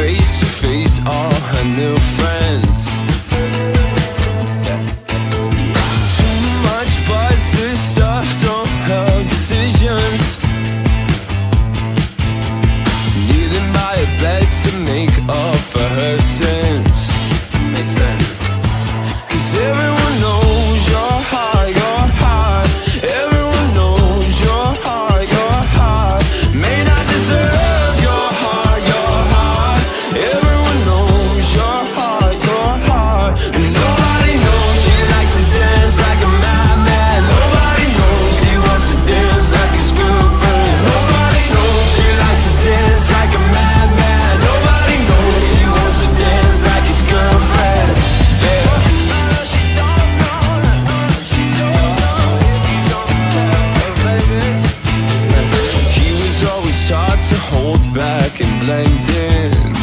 face to face all her new friends. Too much buzz, this stuff don't help decisions. Kneeling by a bed to make up for her sins. Makes sense. 'Cause everyone knows your heart, your heart. Everyone knows your heart, your heart. May not deserve your heart, your heart. Everyone knows your heart, your heart. And nobody knows she likes to dance like a madman. Nobody knows he wants to dance like his girlfriend. Nobody knows she likes to dance like a madman. Nobody knows he wants to dance like his girlfriend. He was always taught to hold back and blend in.